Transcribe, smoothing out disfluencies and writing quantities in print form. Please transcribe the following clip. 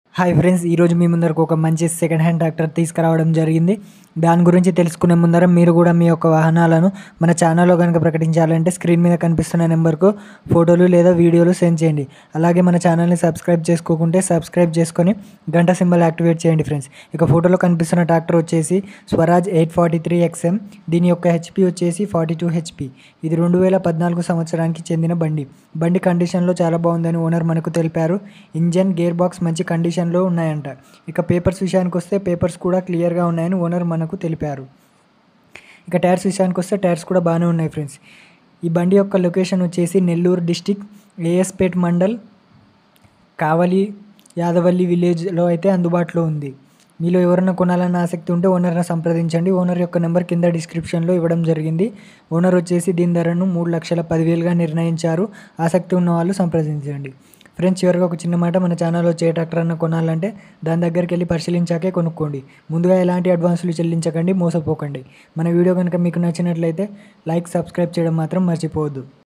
Hi friends, ఈరోజు మీ ముందరకు ఒక మంచి సెకండ్ హ్యాండ్ ట్రాక్టర్ తీసుకురావడం జరిగింది. దాని గురించి తెలుసుకునే ముందర మీరు కూడా మీ యొక్క వాహనాలను మన ఛానల్లో కనుక ప్రకటించాలంటే స్క్రీన్ మీద కనిపిస్తున్న నెంబర్కు ఫోటోలు లేదా వీడియోలు సెండ్ చేయండి. అలాగే మన ఛానల్ని సబ్స్క్రైబ్ చేసుకోకుంటే సబ్స్క్రైబ్ చేసుకొని గంట సింబల్ యాక్టివేట్ చేయండి ఫ్రెండ్స్. ఇక ఫోటోలో కనిపిస్తున్న ట్రాక్టర్ వచ్చేసి స్వరాజ్ 843 XM. దీని యొక్క హెచ్పి వచ్చేసి 42 హెచ్పి. ఇది 2014 సంవత్సరానికి చెందిన బండి కండిషన్లో చాలా బాగుందని ఓనర్ మనకు తెలిపారు. ఇంజన్, గేర్ బాక్స్ మంచి కండిషన్లో ఉన్నాయంట. ఇక పేపర్స్ విషయానికి వస్తే పేపర్స్ కూడా క్లియర్గా ఉన్నాయని ఓనర్ మనకు తెలిపారు. ఇక టైర్స్ విషయానికి వస్తే టైర్స్ కూడా బాగానే ఉన్నాయి ఫ్రెండ్స్. ఈ బండి యొక్క లొకేషన్ వచ్చేసి నెల్లూరు డిస్టిక్, ఏఎస్పేట్ మండల్, కావలి యాదవల్లి విలేజ్లో అయితే అందుబాటులో ఉంది. మీలో ఎవరైనా కొనాలన్న ఆసక్తి ఉంటే ఓనర్ని సంప్రదించండి. ఓనర్ యొక్క నెంబర్ కింద డిస్క్రిప్షన్లో ఇవ్వడం జరిగింది. ఓనర్ వచ్చేసి దీని ధరను 3,10,000గా నిర్ణయించారు. ఆసక్తి ఉన్న వాళ్ళు సంప్రదించండి. ఫ్రెండ్స్, చివరిగా ఒక చిన్న మాట, మన ఛానల్లో వచ్చే ట్రాక్టర్ అన్న కొనాలంటే దాని దగ్గరికి వెళ్ళి పరిశీలించాకే కొనుక్కోండి. ముందుగా ఎలాంటి అడ్వాన్సులు చెల్లించకండి, మోసపోకండి. మన వీడియో కనుక మీకు నచ్చినట్లయితే లైక్, సబ్స్క్రైబ్ చేయడం మాత్రం మర్చిపోవద్దు.